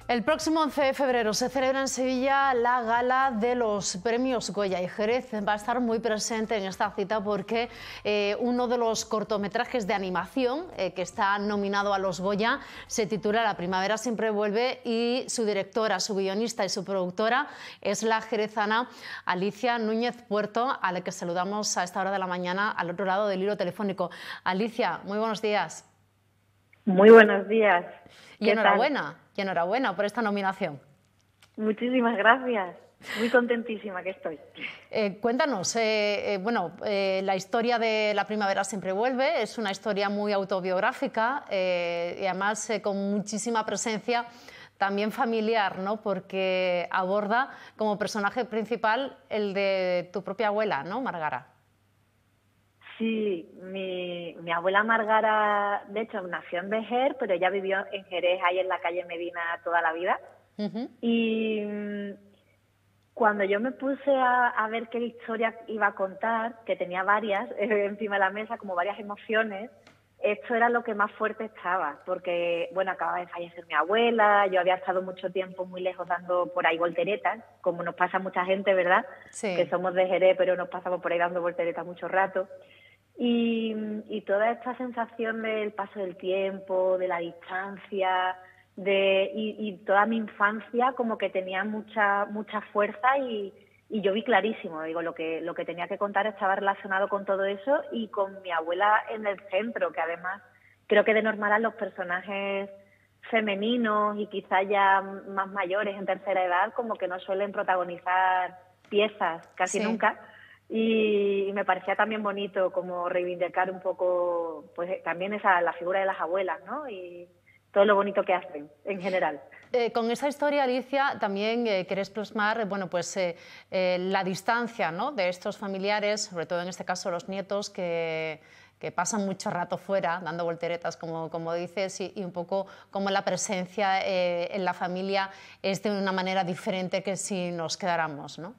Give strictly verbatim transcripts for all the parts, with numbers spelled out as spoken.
El próximo once de febrero se celebra en Sevilla la gala de los premios Goya y Jerez va a estar muy presente en esta cita porque eh, uno de los cortometrajes de animación eh, que está nominado a los Goya se titula La primavera siempre vuelve y su directora, su guionista y su productora es la jerezana Alicia Núñez Puerto, a la que saludamos a esta hora de la mañana al otro lado del hilo telefónico. Alicia, muy buenos días. Muy buenos días. Y enhorabuena, y enhorabuena por esta nominación. Muchísimas gracias. Muy contentísima que estoy. Eh, cuéntanos, eh, eh, bueno, eh, la historia de La primavera siempre vuelve es una historia muy autobiográfica eh, y además eh, con muchísima presencia también familiar, ¿no? Porque aborda como personaje principal el de tu propia abuela, ¿no, Margara? Sí, mi, mi abuela Margara, de hecho, nació en Vejer, pero ella vivió en Jerez, ahí en la calle Medina, toda la vida. Uh-huh. Y cuando yo me puse a, a ver qué historia iba a contar, que tenía varias eh, encima de la mesa, como varias emociones, esto era lo que más fuerte estaba, porque, bueno, acababa de fallecer mi abuela, yo había estado mucho tiempo muy lejos dando por ahí volteretas, como nos pasa a mucha gente, ¿verdad? Sí. Que somos de Jerez, pero nos pasamos por ahí dando volteretas mucho rato. Y, y toda esta sensación del paso del tiempo, de la distancia, de y, y toda mi infancia como que tenía mucha mucha fuerza y, y yo vi clarísimo, digo, lo que lo que tenía que contar estaba relacionado con todo eso y con mi abuela en el centro, que además creo que de normal a los personajes femeninos y quizá ya más mayores en tercera edad como que no suelen protagonizar piezas casi sí. nunca. Y me parecía también bonito como reivindicar un poco pues también esa la figura de las abuelas, ¿no? Y todo lo bonito que hacen en general. Eh, con esta historia, Alicia, también eh, querés plasmar bueno, pues, eh, eh, la distancia, ¿no?, de estos familiares, sobre todo en este caso los nietos, que, que pasan mucho rato fuera, dando volteretas, como, como dices, y, y un poco como la presencia eh, en la familia es de una manera diferente que si nos quedáramos, ¿no?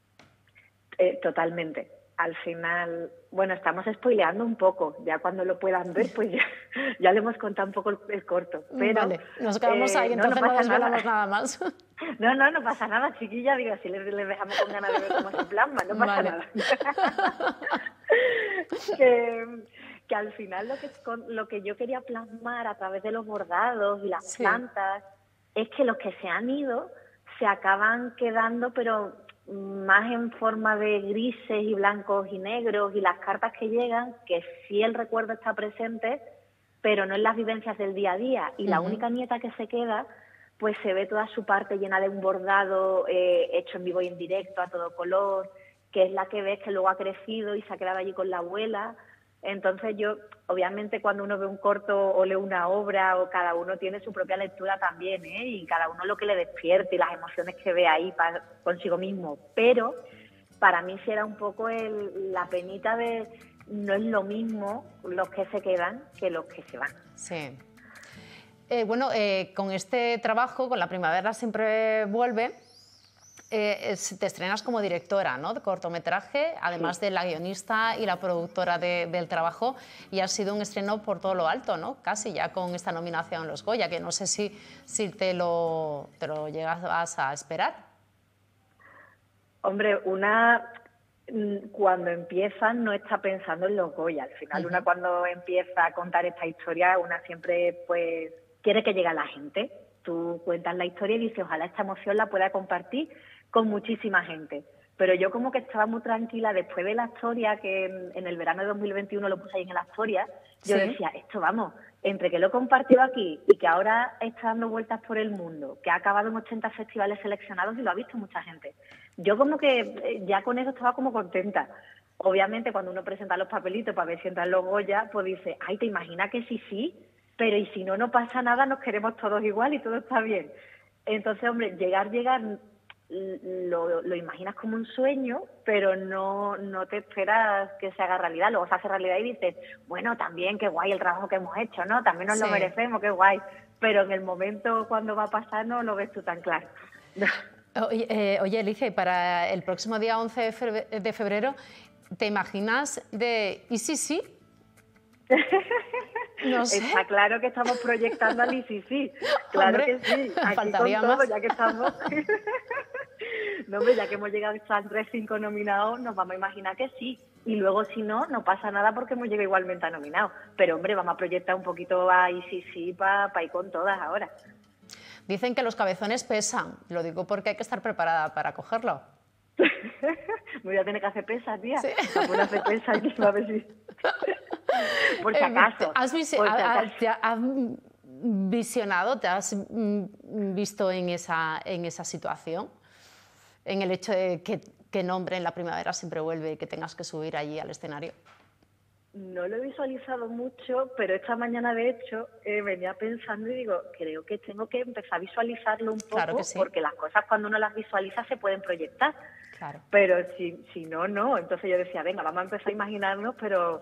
Eh, totalmente. Al final, bueno, estamos spoileando un poco. Ya cuando lo puedan ver, pues ya, ya le hemos contado un poco el, el corto. Pero, vale, nos quedamos eh, ahí, entonces no, no, no desvelamos nada. nada más. No, no, no pasa nada, chiquilla. Digo, si les, les dejamos con ganas de ver cómo se plasma, no pasa vale. nada. que, que al final lo que, lo que yo quería plasmar a través de los bordados y las sí. plantas es que los que se han ido se acaban quedando, pero más en forma de grises y blancos y negros, y las cartas que llegan, que sí el recuerdo está presente, pero no en las vivencias del día a día. Y uh-huh. la única nieta que se queda, pues se ve toda su parte llena de un bordado eh, hecho en vivo y en directo, a todo color, que es la que ves que luego ha crecido y se ha quedado allí con la abuela. Entonces yo, obviamente cuando uno ve un corto o lee una obra, o cada uno tiene su propia lectura también, ¿eh? Y cada uno lo que le despierte y las emociones que ve ahí para, consigo mismo. Pero para mí sí era un poco el, la penita de no es lo mismo los que se quedan que los que se van. Sí. Eh, bueno, eh, con este trabajo, con La primavera siempre vuelve, Eh, te estrenas como directora, ¿no?, de cortometraje, además sí. de la guionista y la productora de, del trabajo, y ha sido un estreno por todo lo alto, ¿no?, casi ya con esta nominación en los Goya, que no sé si, si te, lo, te lo llegas a esperar. Hombre, una cuando empieza no está pensando en los Goya, al final uh-huh. una cuando empieza a contar esta historia, una siempre pues quiere que llegue a la gente. Tú cuentas la historia y dices, ojalá esta emoción la pueda compartir con muchísima gente. Pero yo como que estaba muy tranquila después de la historia, que en, en el verano de dos mil veintiuno lo puse ahí en la historia, yo ¿Sí? decía, esto vamos, entre que lo he compartido aquí y que ahora está dando vueltas por el mundo, que ha acabado en ochenta festivales seleccionados y lo ha visto mucha gente. Yo como que ya con eso estaba como contenta. Obviamente cuando uno presenta los papelitos para ver si entran los Goya, pues dice, ay, ¿te imaginas que sí, sí? Pero y si no, no pasa nada, nos queremos todos igual y todo está bien. Entonces, hombre, llegar, llegar, lo, lo imaginas como un sueño, pero no, no te esperas que se haga realidad. Luego se hace realidad y dices, bueno, también qué guay el trabajo que hemos hecho, ¿no? También nos sí. lo merecemos, qué guay. Pero en el momento cuando va a pasar no lo ves tú tan claro. Oye, eh, oye Alicia, y para el próximo día once de febrero, ¿te imaginas de y sí, sí? No sé. Está claro que estamos proyectando al I C C. Claro Hombre, que sí. Aquí faltaría con todo, más. ya que estamos... No, hombre, ya que hemos llegado a tres, cinco nominados, nos vamos a imaginar que sí. Y luego, si no, no pasa nada porque hemos llegado igualmente a nominados. Pero, hombre, vamos a proyectar un poquito a I C C para pa ir con todas ahora. Dicen que los cabezones pesan. Lo digo porque hay que estar preparada para cogerlo. Me voy a tener que hacer pesas, tía. Sí. Me voy a hacer pesas aquí a ver si... Por si acaso. ¿Has, visi por si ha- acaso. te has visionado, te has mm, visto en esa, en esa situación? En el hecho de que, que nombre en La Primavera Siempre Vuelve y que tengas que subir allí al escenario. No lo he visualizado mucho, pero esta mañana, de hecho, eh, venía pensando y digo, creo que tengo que empezar a visualizarlo un poco, Claro que sí. porque las cosas cuando uno las visualiza se pueden proyectar. Claro. Pero si, si no, no. Entonces yo decía, venga, vamos a empezar a imaginarnos, pero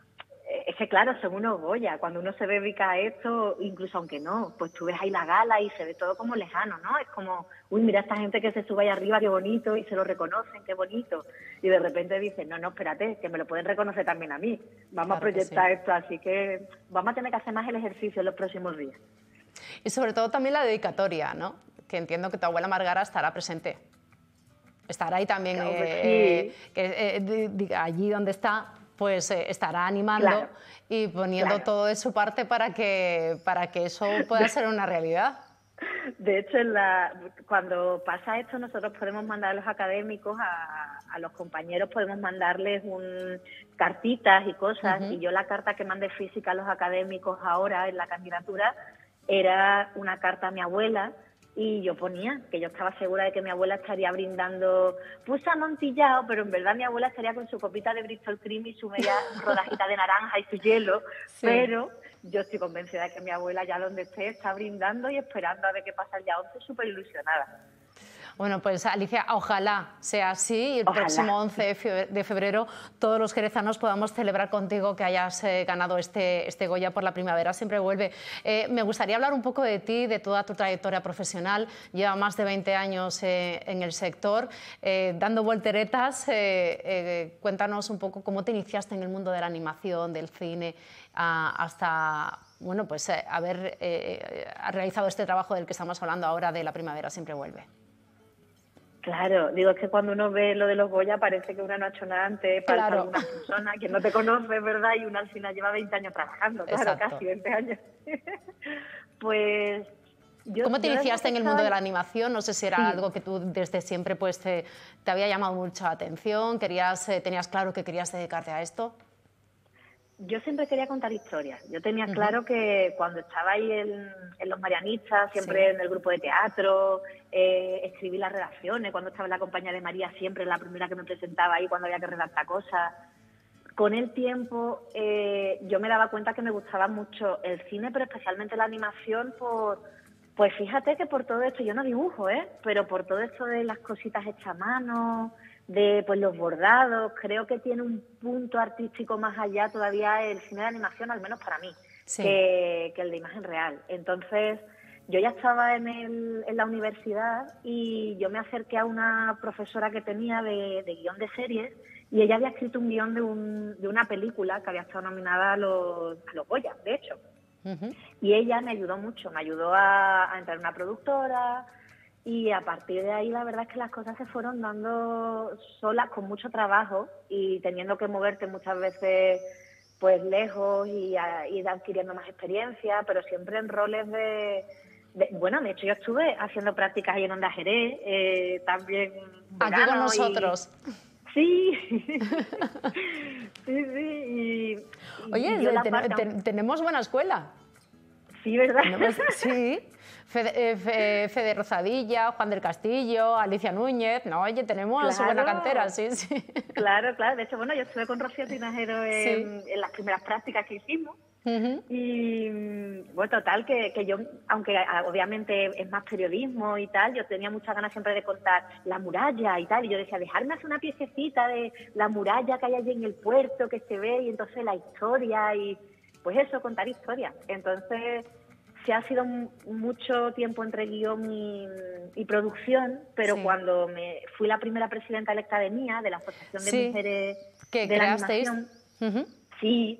es que claro, son unos Goya. Cuando uno se dedica a esto, incluso aunque no, pues tú ves ahí la gala y se ve todo como lejano, ¿no? Es como, uy, mira esta gente que se sube ahí arriba, qué bonito, y se lo reconocen, qué bonito. Y de repente dicen, no, no, espérate, que me lo pueden reconocer también a mí. Vamos Claro a proyectar que sí. esto, así que vamos a tener que hacer más el ejercicio en los próximos días. Y sobre todo también la dedicatoria, ¿no? Que entiendo que tu abuela Margara estará presente. Estará ahí también, Claro que eh, sí. que, eh, di- di- allí donde está, pues eh, estará animando Claro, y poniendo claro. todo de su parte para que, para que eso pueda ser una realidad. De hecho, en la, cuando pasa esto, nosotros podemos mandar a los académicos, a, a los compañeros, podemos mandarles un, cartitas y cosas. Uh-huh. Y yo la carta que mandé física a los académicos ahora en la candidatura era una carta a mi abuela. Y yo ponía que yo estaba segura de que mi abuela estaría brindando, puse amontillado, pero en verdad mi abuela estaría con su copita de Bristol Cream y su media rodajita de naranja y su hielo, Sí. pero yo estoy convencida de que mi abuela ya donde esté está brindando y esperando a ver qué pasa el día once, súper ilusionada. Bueno, pues Alicia, ojalá sea así y el Ojalá. próximo once de febrero todos los jerezanos podamos celebrar contigo que hayas eh, ganado este, este Goya por La Primavera Siempre Vuelve. Eh, me gustaría hablar un poco de ti, de toda tu trayectoria profesional. Lleva más de veinte años eh, en el sector, eh, dando volteretas. Eh, eh, cuéntanos un poco cómo te iniciaste en el mundo de la animación, del cine, a, hasta bueno, pues, eh, haber eh, realizado este trabajo del que estamos hablando ahora de La Primavera Siempre Vuelve. Claro, digo, es que cuando uno ve lo de los Goya parece que una no ha hecho nada antes, falta Claro. alguna persona, quien no te conoce, ¿verdad? Y una al final lleva veinte años trabajando, claro, Exacto. casi veinte años. Pues... Yo, ¿Cómo te yo iniciaste en el mundo de la estaba- animación? No sé si era Sí. algo que tú desde siempre pues, te, te había llamado mucha atención, querías, eh, tenías claro que querías dedicarte a esto. Yo siempre quería contar historias. Yo tenía Ujú. claro que cuando estaba ahí en, en Los Marianistas, siempre Sí. en el grupo de teatro, eh, escribí las redacciones, cuando estaba en la compañía de María, siempre la primera que me presentaba ahí cuando había que redactar cosas. Con el tiempo eh, yo me daba cuenta que me gustaba mucho el cine, pero especialmente la animación por... Pues fíjate que por todo esto, yo no dibujo, ¿eh? Pero por todo esto de las cositas hechas a mano, de pues los bordados, creo que tiene un punto artístico más allá todavía el cine de animación, al menos para mí, Sí. que, que el de imagen real. Entonces, yo ya estaba en, el, en la universidad y yo me acerqué a una profesora que tenía de, de guión de series y ella había escrito un guión de, un, de una película que había estado nominada a los, a los Goya, de hecho. Ujú. Y ella me ayudó mucho, me ayudó a, a entrar en una productora y a partir de ahí la verdad es que las cosas se fueron dando solas, con mucho trabajo y teniendo que moverte muchas veces pues lejos y a, ir adquiriendo más experiencia, pero siempre en roles de... de- bueno, de hecho yo estuve haciendo prácticas ahí en Onda Jerez, eh, también un Aquí verano con y- nosotros. Sí, sí, sí. Y, y Oye, yo la ten- parte- ten- tenemos buena escuela. Sí, ¿verdad? Tenemos- sí. Fede, eh, Fe- Fede Rozadilla, Juan del Castillo, Alicia Núñez. No, oye, tenemos Claro. buena cantera, sí, sí. Claro, claro. De hecho, bueno, yo estuve con Rocío Tinajero en, Sí. en las primeras prácticas que hicimos. Ujú. Y mm, bueno, total, que, que yo, aunque ah, obviamente es más periodismo y tal, yo tenía muchas ganas siempre de contar la muralla y tal. Y yo decía, dejarme hacer una piececita de la muralla que hay allí en el puerto, que se ve, y entonces la historia y pues eso, contar historias. Entonces, se ha sido m- mucho tiempo entre guión y, y producción, pero Sí. cuando me fui la primera presidenta electa de M I A, de la Asociación de Sí. Mujeres Que de la creasteis. Animación, Ujú. sí,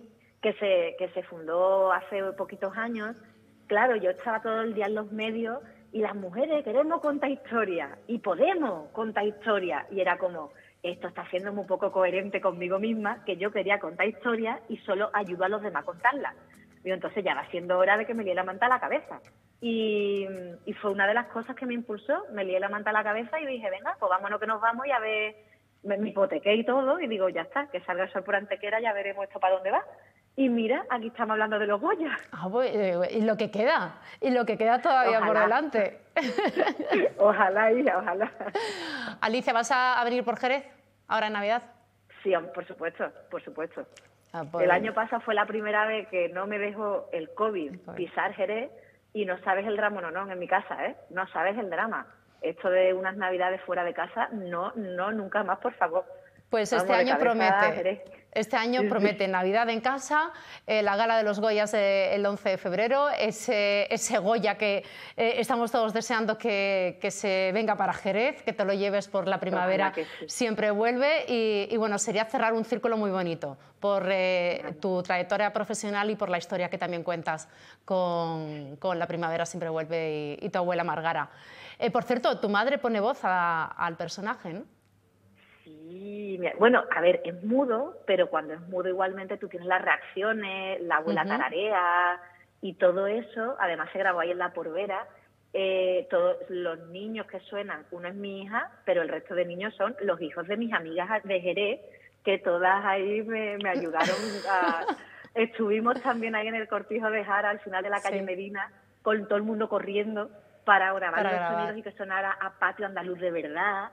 que se, que se fundó hace poquitos años, claro, yo estaba todo el día en los medios y las mujeres queremos contar historias y podemos contar historias. Y era como, esto está siendo muy poco coherente conmigo misma, que yo quería contar historias y solo ayudo a los demás a contarlas. Y entonces ya va siendo hora de que me lié la manta a la cabeza. Y, y fue una de las cosas que me impulsó, me lié la manta a la cabeza y dije, venga, pues vámonos que nos vamos y a ver, me, me hipotequé y todo, y digo, ya está, que salga el sol por Antequera, ya veremos esto para dónde va. Y mira, aquí estamos hablando de los Goya. Ah, pues, eh, y lo que queda, y lo que queda todavía Ojalá. por delante. Ojalá, hija, ojalá. Alicia, ¿vas a, a venir por Jerez ahora en Navidad? Sí, por supuesto, por supuesto. Ah, pues... El año pasado fue la primera vez que no me dejó el COVID, el COVID pisar Jerez, y no sabes el drama, no, no, en mi casa, ¿eh? No sabes el drama. Esto de unas Navidades fuera de casa, no, no, nunca más, por favor. Pues este Vamos, año promete. Jerez. Este año sí, promete sí. Navidad en casa, eh, la gala de los Goyas eh, el once de febrero, ese, ese Goya que eh, estamos todos deseando que, que se venga para Jerez, que te lo lleves por la primavera, que sí. Siempre vuelve y, y bueno, sería cerrar un círculo muy bonito por eh, tu trayectoria profesional y por la historia que también cuentas con, con la primavera Siempre vuelve y, y tu abuela Margara. Eh, por cierto, tu madre pone voz a, al personaje, ¿no? Sí, bueno, a ver, es mudo, pero cuando es mudo igualmente tú tienes las reacciones, la abuela uh-huh. tararea y todo eso. Además se grabó ahí en La Porvera. Eh, todos los niños que suenan, uno es mi hija, pero el resto de niños son los hijos de mis amigas de Jerez, que todas ahí me, me ayudaron. A... Estuvimos también ahí en el cortijo de Jara, al final de la calle sí. Medina, con todo el mundo corriendo para grabar para los grabar. sonidos y que sonara a patio andaluz de verdad.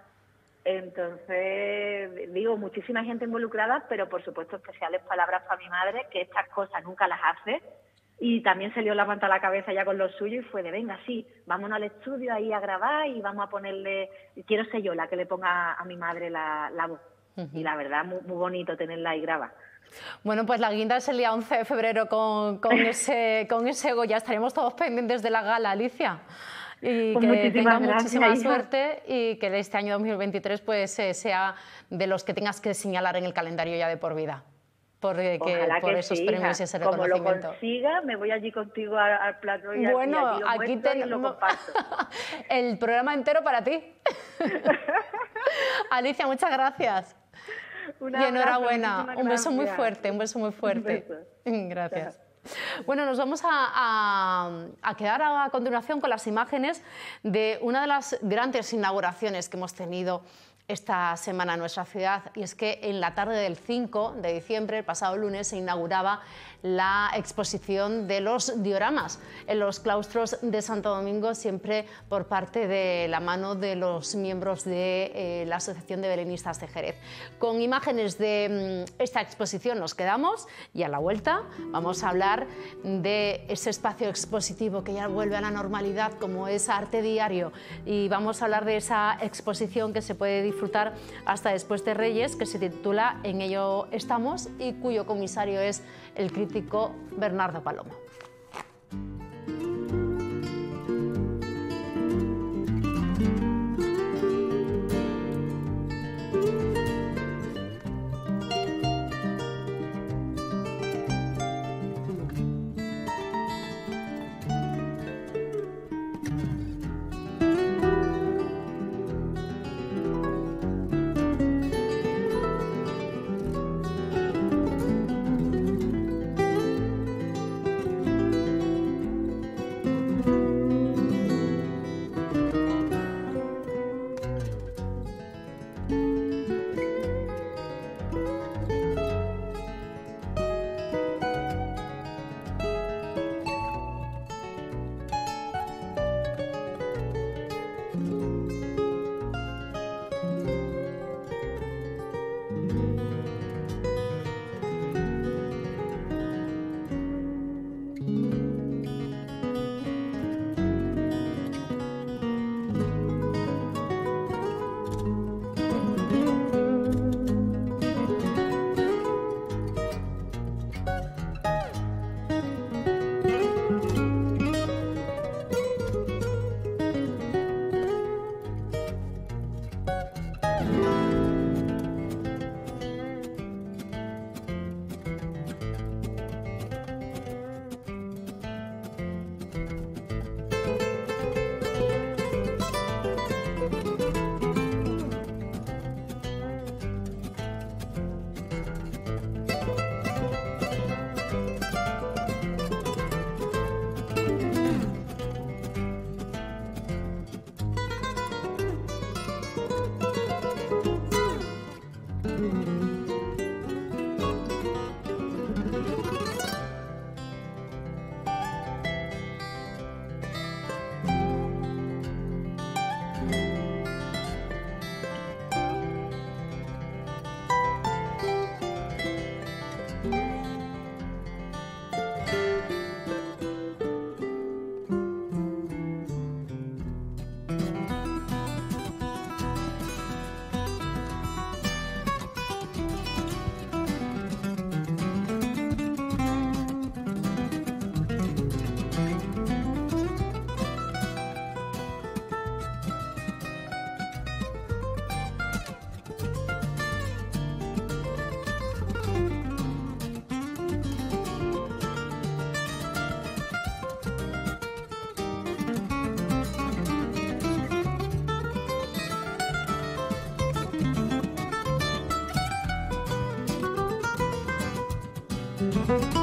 Entonces, digo, muchísima gente involucrada, pero por supuesto especiales palabras para mi madre, que estas cosas nunca las hace, y también se lió la manta a la cabeza ya con lo suyo y fue de, venga, sí, vámonos al estudio ahí a grabar y vamos a ponerle, quiero ser yo la que le ponga a mi madre la, la voz. Uh-huh. Y la verdad, muy, muy bonito tenerla ahí grabada. Bueno, pues la guinda es el día once de febrero con, con, ese, con ese Goya. Estaremos todos pendientes de la gala, Alicia. Y pues que tengas muchísima gracias, suerte y que este año dos mil veintitrés pues, eh, sea de los que tengas que señalar en el calendario ya de por vida. Por, eh, que, por que esos sí, premios y ese reconocimiento. Como lo consiga, me voy allí contigo al, al plato y, bueno, y allí lo aquí ten... y lo comparto. El programa entero para ti. Alicia, muchas gracias. Una y enhorabuena. Abrazo, un beso muy fuerte, un beso muy fuerte. Un Gracias. Bueno, nos vamos a, a, a quedar a continuación con las imágenes de una de las grandes inauguraciones que hemos tenido esta semana en nuestra ciudad, y es que en la tarde del cinco de diciembre, el pasado lunes, se inauguraba la exposición de los dioramas en los claustros de Santo Domingo, siempre por parte de la mano de los miembros de eh, la Asociación de Belenistas de Jerez. Con imágenes de mm, esta exposición nos quedamos y a la vuelta vamos a hablar de ese espacio expositivo que ya vuelve a la normalidad, como es Arte Diario, y vamos a hablar de esa exposición que se puede disfrutar hasta después de Reyes, que se titula En ello estamos y cuyo comisario es el crítico Bernardo Palomo. Thank you.